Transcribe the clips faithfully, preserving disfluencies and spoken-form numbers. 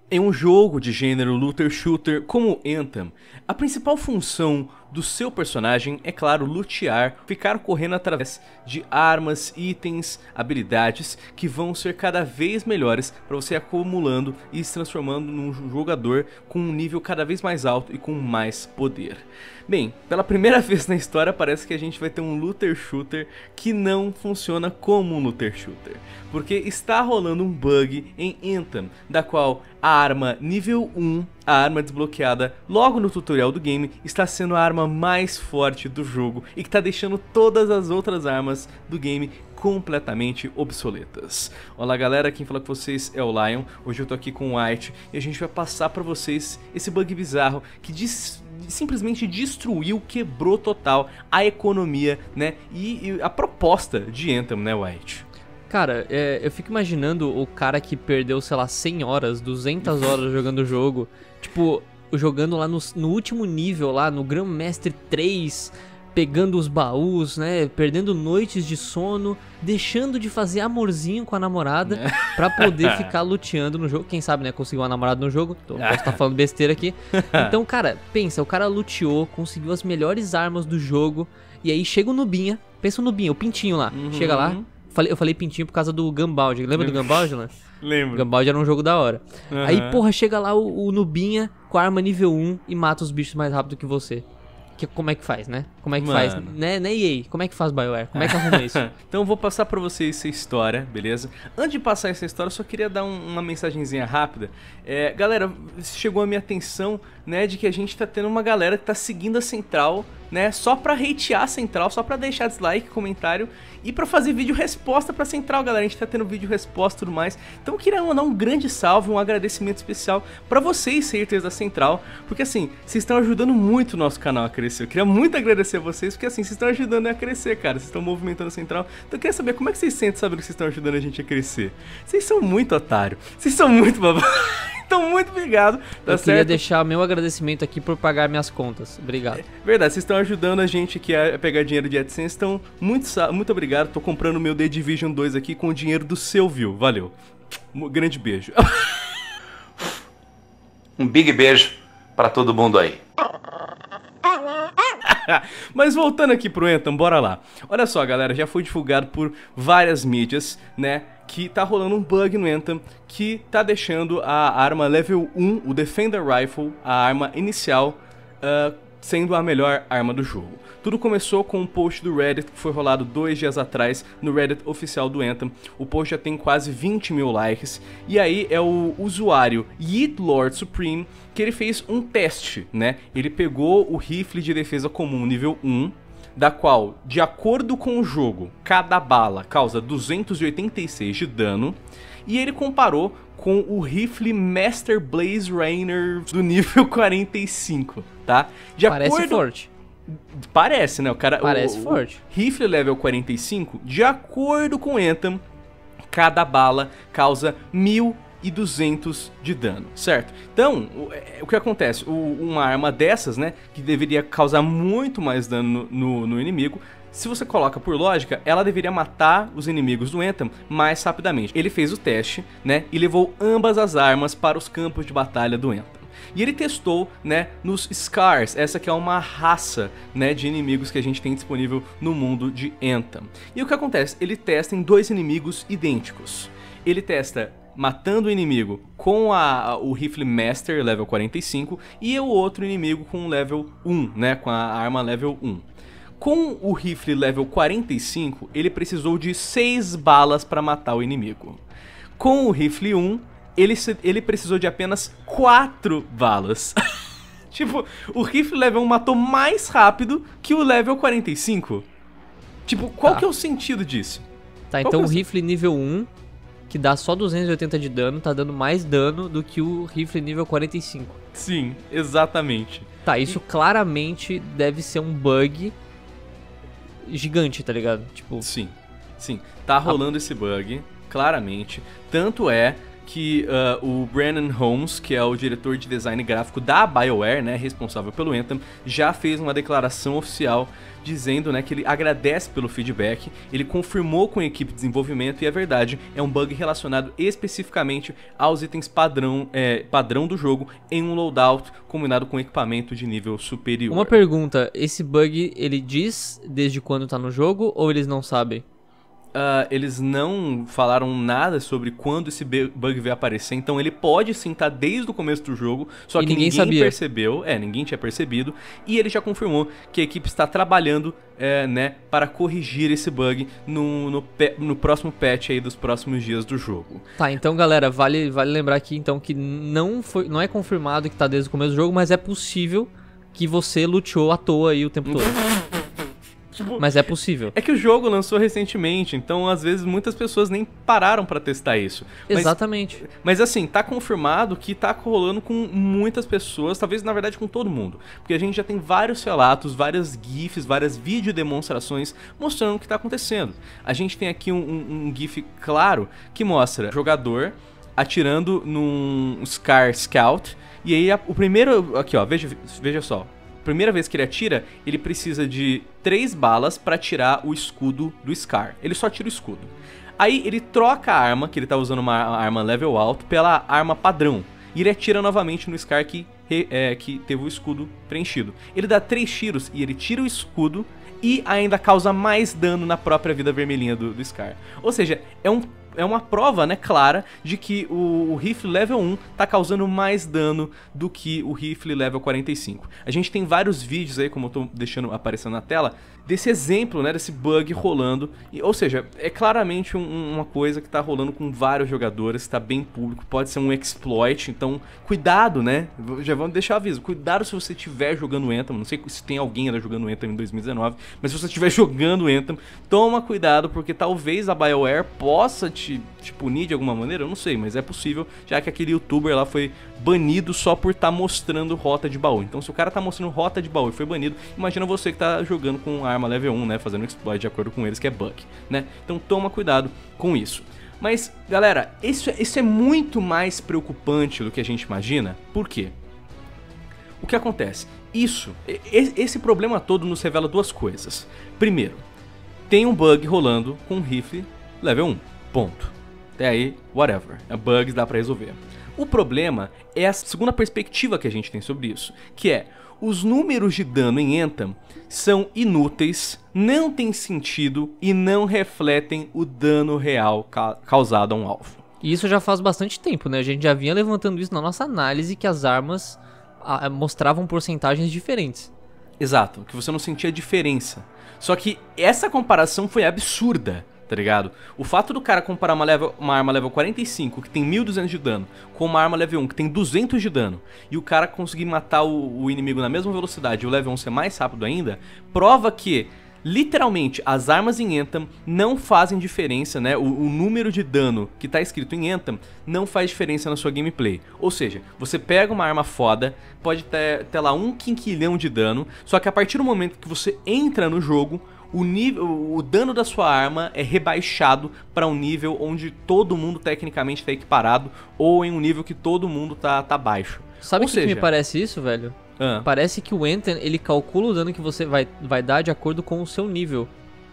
Em um jogo de gênero looter shooter como Anthem, a principal função do seu personagem é, claro, lutear, ficar correndo através de armas, itens, habilidades que vão ser cada vez melhores para você ir acumulando e se transformando num jogador com um nível cada vez mais alto e com mais poder. Bem, pela primeira vez na história parece que a gente vai ter um looter shooter que não funciona como um looter shooter, porque está rolando um bug em Anthem, da qual a arma nível um, a arma desbloqueada logo no tutorial do game, está sendo a arma mais forte do jogo e que está deixando todas as outras armas do game completamente obsoletas. Olá galera, quem fala com vocês é o Lion. Hoje eu tô aqui com o White e a gente vai passar para vocês esse bug bizarro que diz... simplesmente destruiu, quebrou total a economia, né, e, e a proposta de Anthem, né, White? Cara, é, eu fico imaginando o cara que perdeu, sei lá, cem horas, duzentas horas jogando o jogo, tipo, jogando lá no, no último nível, lá no Grandmaster três, pegando os baús, né, perdendo noites de sono, deixando de fazer amorzinho com a namorada pra poder ficar luteando no jogo. Quem sabe, né, conseguiu uma namorada no jogo, tô, posso estar falando besteira aqui. Então, cara, pensa, o cara luteou, conseguiu as melhores armas do jogo, e aí chega o Nubinha, pensa o Nubinha, o pintinho lá, uhum. Chega lá, falei, eu falei pintinho por causa do Gunbound, lembra do Gunbound, né? Lembro. Gunbound era um jogo da hora. Uhum. Aí, porra, chega lá o, o Nubinha com a arma nível um e mata os bichos mais rápido que você. Que, como é que faz, né? Como é que Mano. faz? Né, né, E A? Como é que faz BioWare? Como é que arruma isso? Então eu vou passar pra vocês essa história, beleza? Antes de passar essa história, eu só queria dar um, uma mensagenzinha rápida. É, galera, chegou a minha atenção, né, de que a gente tá tendo uma galera que tá seguindo a Central, né, só pra hatear a Central, só pra deixar dislike, comentário e pra fazer vídeo resposta pra Central, galera. A gente tá tendo vídeo resposta e tudo mais. Então eu queria mandar um grande salve, um agradecimento especial pra vocês, haters da Central, porque assim, vocês estão ajudando muito o nosso canal a crescer. Eu queria muito agradecer a vocês, porque assim, vocês estão ajudando a crescer, cara. Vocês estão movimentando a Central. Então eu queria saber como é que vocês sentem sabendo que vocês estão ajudando a gente a crescer. Vocês são muito otário. Vocês são muito babaca. Então, muito obrigado, tá Eu certo? queria deixar meu agradecimento aqui por pagar minhas contas. Obrigado. É, verdade, vocês estão ajudando a gente aqui a pegar dinheiro de AdSense, então muito, muito obrigado. Tô comprando o meu The Division dois aqui com o dinheiro do seu view. Valeu. Um grande beijo. Um big beijo pra todo mundo aí. Mas voltando aqui pro Anthem, bora lá. Olha só, galera, já foi divulgado por várias mídias, né, que tá rolando um bug no Anthem que tá deixando a arma level um, o Defender Rifle, a arma inicial, uh, sendo a melhor arma do jogo. Tudo começou com um post do Reddit que foi rolado dois dias atrás no Reddit oficial do Anthem. O post já tem quase vinte mil likes. E aí é o usuário Yeet Lord Supreme que ele fez um teste, né? Ele pegou o rifle de defesa comum nível um, da qual, de acordo com o jogo, cada bala causa duzentos e oitenta e seis de dano. E ele comparou com o rifle Master Blaze Rainer do nível quarenta e cinco, tá? De Parece acordo... forte. Parece, né? O cara, Parece o, forte. O rifle level quarenta e cinco, de acordo com Anthem, cada bala causa mil e duzentos de dano, certo? Então, o, o que acontece? O, uma arma dessas, né, que deveria causar muito mais dano no, no, no inimigo, se você coloca por lógica, ela deveria matar os inimigos do Anthem mais rapidamente. Ele fez o teste, né, e levou ambas as armas para os campos de batalha do Anthem. E ele testou, né, nos Scars, essa que é uma raça, né, de inimigos que a gente tem disponível no mundo de Anthem. E o que acontece? Ele testa em dois inimigos idênticos. Ele testa matando o inimigo com a, o rifle Master level quarenta e cinco e o outro inimigo com level um, né, com a arma level um. Com o rifle level quarenta e cinco, ele precisou de seis balas para matar o inimigo. Com o rifle um, ele, ele precisou de apenas quatro balas. Tipo, o rifle level um matou mais rápido que o level quarenta e cinco. Tipo, qual tá. que é o sentido disso? Tá, qual então é o rifle nível um, que dá só duzentos e oitenta de dano, tá dando mais dano do que o rifle nível quarenta e cinco. Sim, exatamente. Tá, isso e... claramente deve ser um bug gigante, tá ligado? Tipo... Sim, sim. Tá rolando a... esse bug, claramente. Tanto é que uh, o Brandon Holmes, que é o diretor de design gráfico da BioWare, né, responsável pelo Anthem, já fez uma declaração oficial dizendo, né, que ele agradece pelo feedback, ele confirmou com a equipe de desenvolvimento e é verdade, é um bug relacionado especificamente aos itens padrão, é, padrão do jogo em um loadout combinado com equipamento de nível superior. Uma pergunta, esse bug ele diz desde quando tá no jogo ou eles não sabem? Uh, eles não falaram nada sobre quando esse bug veio aparecer, então ele pode sim estar desde o começo do jogo, só E que ninguém ninguém sabia. percebeu, é, ninguém tinha percebido, e ele já confirmou que a equipe está trabalhando, é, né, para corrigir esse bug no, no, pe- no próximo patch aí dos próximos dias do jogo. Tá, então galera, vale, vale lembrar aqui então que não, foi, não é confirmado que tá desde o começo do jogo, mas é possível que você luteou à toa aí o tempo todo. Mas é possível. É que o jogo lançou recentemente, então às vezes muitas pessoas nem pararam pra testar isso. Mas, Exatamente. mas assim, tá confirmado que tá rolando com muitas pessoas, talvez na verdade com todo mundo. Porque a gente já tem vários relatos, várias GIFs, várias videodemonstrações mostrando o que tá acontecendo. A gente tem aqui um, um, um GIF claro que mostra jogador atirando num Scar Scout. E aí a, o primeiro... Aqui ó, veja, veja só. Primeira vez que ele atira, ele precisa de três balas pra tirar o escudo do Scar. Ele só tira o escudo. Aí ele troca a arma, que ele tá usando uma arma level alto, pela arma padrão. E ele atira novamente no Scar que, é, que teve o escudo preenchido. Ele dá três tiros e ele tira o escudo e ainda causa mais dano na própria vida vermelhinha do, do Scar. Ou seja, é um... É uma prova, né, clara de que o, o rifle level um tá causando mais dano do que o rifle level quarenta e cinco. A gente tem vários vídeos aí, como eu tô deixando aparecendo na tela, desse exemplo, né, desse bug rolando. E, ou seja, é claramente um, uma coisa que tá rolando com vários jogadores, tá bem público, pode ser um exploit, então cuidado, né, já vamos deixar aviso, cuidado se você estiver jogando Anthem, não sei se tem alguém ainda jogando Anthem em dois mil e dezenove, mas se você estiver jogando Anthem, toma cuidado, porque talvez a BioWare possa te Te, te punir de alguma maneira, eu não sei, mas é possível, já que aquele youtuber lá foi banido só por estar tá mostrando rota de baú. Então se o cara tá mostrando rota de baú e foi banido, imagina você que tá jogando com arma level um, né, fazendo exploit de acordo com eles, que é bug, né? Então toma cuidado com isso. Mas, galera, isso, isso é muito mais preocupante do que a gente imagina. Por quê? O que acontece? Isso, esse problema todo nos revela duas coisas. Primeiro, tem um bug rolando com um rifle level um. Ponto. Até aí, whatever. É bugs, dá pra resolver. O problema é a segunda perspectiva que a gente tem sobre isso, que é, os números de dano em Anthem são inúteis, não têm sentido e não refletem o dano real ca causado a um alvo. E isso já faz bastante tempo, né? A gente já vinha levantando isso na nossa análise, que as armas a, mostravam porcentagens diferentes. Exato, que você não sentia diferença. Só que essa comparação foi absurda. Tá ligado? O fato do cara comparar uma, level, uma arma level quarenta e cinco, que tem mil e duzentos de dano, com uma arma level um, que tem duzentos de dano, e o cara conseguir matar o, o inimigo na mesma velocidade e o level um ser mais rápido ainda, prova que, literalmente, as armas em Anthem não fazem diferença, né? O, o número de dano que tá escrito em Anthem não faz diferença na sua gameplay. Ou seja, você pega uma arma foda, pode ter, ter lá um quinquilhão de dano, só que a partir do momento que você entra no jogo, O, nível, o dano da sua arma é rebaixado para um nível onde todo mundo tecnicamente está equiparado, ou em um nível que todo mundo tá, tá baixo. Sabe o que, seja, que me parece isso, velho? Ah. Parece que o Anthem, ele calcula o dano que você vai, vai dar de acordo com o seu nível.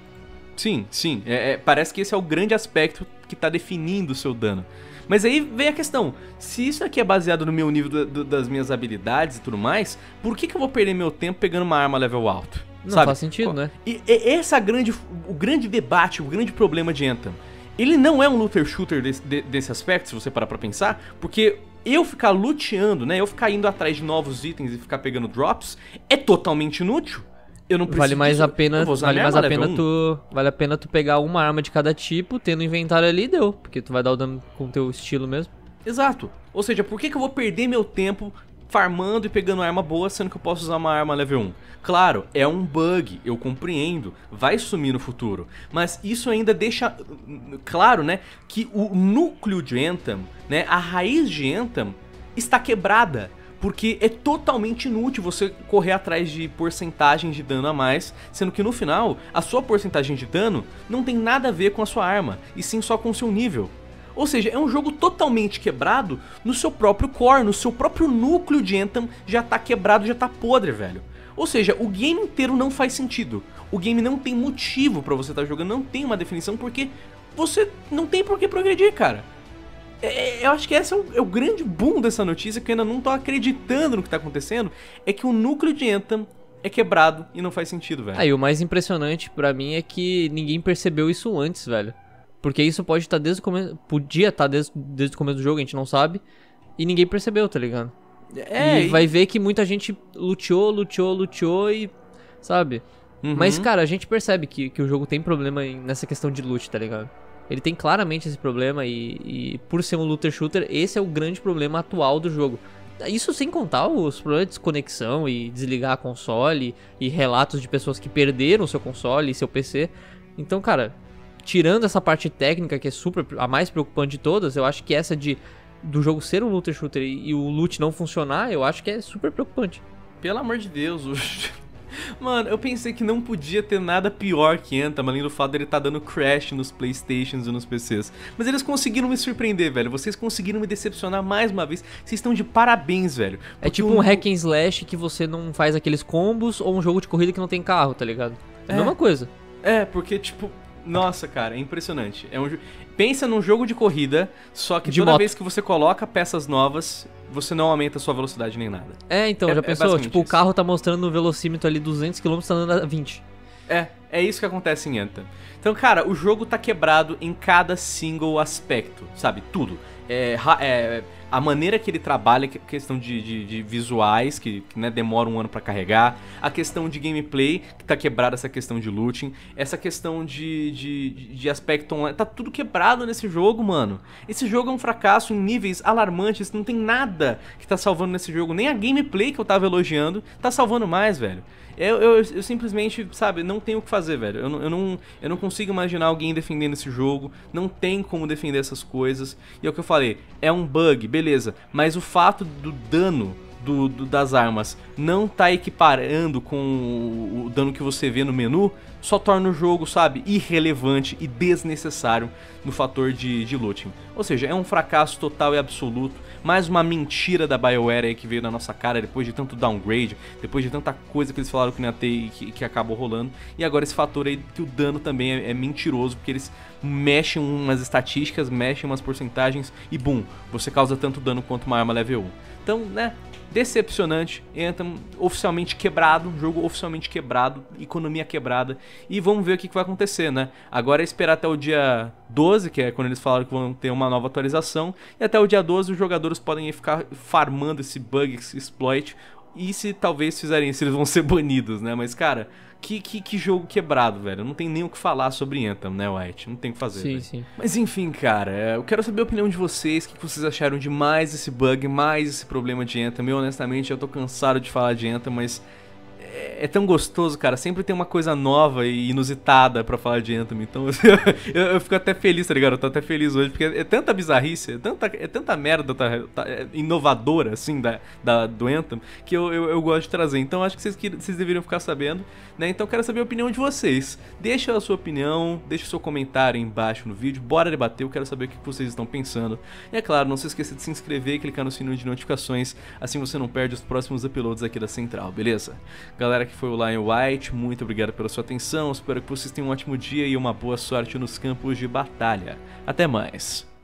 Sim, sim. É, é, parece que esse é o grande aspecto que tá definindo o seu dano. Mas aí vem a questão, se isso aqui é baseado no meu nível do, do, das minhas habilidades e tudo mais, por que, que eu vou perder meu tempo pegando uma arma level alto? Não Sabe? faz sentido, né? E, e essa grande, o grande debate, o grande problema de Anthem, ele não é um looter shooter desse, de, desse aspecto, se você parar pra pensar, porque eu ficar luteando, né, eu ficar indo atrás de novos itens e ficar pegando drops, é totalmente inútil. Eu não preciso Vale mais disso. a pena, vale mais a pena um. tu, vale a pena tu pegar uma arma de cada tipo, tendo inventário ali e deu, porque tu vai dar o dano com o teu estilo mesmo. Exato. Ou seja, por que, que eu vou perder meu tempo farmando e pegando arma boa, sendo que eu posso usar uma arma level um? Claro, é um bug, eu compreendo, vai sumir no futuro, mas isso ainda deixa claro, né, que o núcleo de Anthem, né, a raiz de Anthem está quebrada, porque é totalmente inútil você correr atrás de porcentagem de dano a mais, sendo que no final, a sua porcentagem de dano não tem nada a ver com a sua arma, e sim só com o seu nível. Ou seja, é um jogo totalmente quebrado no seu próprio core, no seu próprio núcleo de Anthem já tá quebrado, já tá podre, velho. Ou seja, o game inteiro não faz sentido. O game não tem motivo pra você estar jogando, não tem uma definição, porque você não tem por que progredir, cara. É, eu acho que esse é o, é o grande boom dessa notícia, que eu ainda não tô acreditando no que tá acontecendo, é que o núcleo de Anthem é quebrado e não faz sentido, velho. Aí, o mais impressionante pra mim é que ninguém percebeu isso antes, velho. Porque isso pode estar desde o começo, podia estar desde, desde o começo do jogo, a gente não sabe, e ninguém percebeu, tá ligado? É, e, e vai ver que muita gente luteou, luteou, luteou e, sabe? Uhum. Mas, cara, a gente percebe que, que o jogo tem problema em, nessa questão de loot, tá ligado? Ele tem claramente esse problema e, e por ser um looter shooter, esse é o grande problema atual do jogo. Isso sem contar os problemas de desconexão e desligar a console e relatos de pessoas que perderam o seu console e seu P C. Então, cara, tirando essa parte técnica que é super a mais preocupante de todas, eu acho que essa de do jogo ser um looter shooter e, e o loot não funcionar, eu acho que é super preocupante. Pelo amor de Deus, o... Mano, eu pensei que não podia ter nada pior que Anthem, além do fato dele tá dando crash nos Playstations e nos P Cs. Mas eles conseguiram me surpreender, velho. Vocês conseguiram me decepcionar mais uma vez. Vocês estão de parabéns, velho. É tipo um hack and slash que você não faz aqueles combos ou um jogo de corrida que não tem carro, tá ligado? É a É. mesma coisa. É, porque, tipo... Nossa, cara, é impressionante. É um... jo- Pensa num jogo de corrida, só que De toda moto. vez que você coloca peças novas, você não aumenta a sua velocidade nem nada. É, então, É- já é pensou? basicamente Tipo, o isso. carro tá mostrando no velocímetro ali duzentos quilômetros, tá andando a vinte. É, é isso que acontece em Anthem. Então, cara, o jogo tá quebrado em cada single aspecto, sabe? Tudo. É, ra- é, a maneira que ele trabalha, que- questão de, de- de visuais, que, que, né, demora um ano pra carregar, a questão de gameplay, que tá quebrada essa questão de looting, essa questão de, de, de aspecto online, tá tudo quebrado nesse jogo, mano. Esse jogo é um fracasso em níveis alarmantes, não tem nada que tá salvando nesse jogo, nem a gameplay que eu tava elogiando tá salvando mais, velho. Eu, eu, eu simplesmente, sabe, não tenho o que fazer, velho. Eu, não- eu, não, eu não consigo imaginar alguém defendendo esse jogo. Não tem como defender essas coisas. E é o que eu falei, é um bug, beleza. Mas o fato do dano do, do- das armas não tá equiparando com o, o dano que você vê no menu, só torna o jogo, sabe, irrelevante e desnecessário no fator de, de looting. Ou seja, é um fracasso total e absoluto. Mais uma mentira da BioWare aí que veio na nossa cara depois de tanto downgrade, depois de tanta coisa que eles falaram que não ia ter e que, que acabou rolando. E agora esse fator aí que o dano também é, é mentiroso, porque eles mexem umas estatísticas, mexem umas porcentagens e bum, você causa tanto dano quanto uma arma level um. Então, né, decepcionante, Anthem oficialmente quebrado, jogo oficialmente quebrado, economia quebrada, e vamos ver o que, que vai acontecer, né? Agora é esperar até o dia doze, que é quando eles falaram que vão ter uma nova atualização, e até o dia doze os jogadores podem ficar farmando esse bug, esse exploit, e se talvez fizerem isso, eles vão ser banidos, né? Mas, cara, que, que, que jogo quebrado, velho. Não tem nem o que falar sobre Anthem, né, White? Não tem o que fazer, Sim, velho. sim. Mas enfim, cara, é, eu quero saber a opinião de vocês, o que vocês acharam de mais esse bug, mais esse problema de Anthem. Eu, honestamente, eu tô cansado de falar de Anthem, mas é, é tão gostoso, cara. Sempre tem uma coisa nova e inusitada pra falar de Anthem, então eu, eu fico até feliz, tá ligado? Eu tô até feliz hoje, porque é tanta bizarrice, é tanta, é tanta merda tá, tá, é inovadora, assim, da, da, do Anthem, que eu, eu, eu gosto de trazer. Então acho que vocês, que vocês deveriam ficar sabendo, né? Então eu quero saber a opinião de vocês. Deixa a sua opinião, deixa o seu comentário aí embaixo no vídeo, bora debater, eu quero saber o que vocês estão pensando. E é claro, não se esqueça de se inscrever e clicar no sininho de notificações, assim você não perde os próximos uploads aqui da Central, beleza? Galera que foi o Lion White, muito obrigado pela sua atenção, espero que vocês tenham um ótimo dia e uma boa sorte nos campos de batalha. Até mais!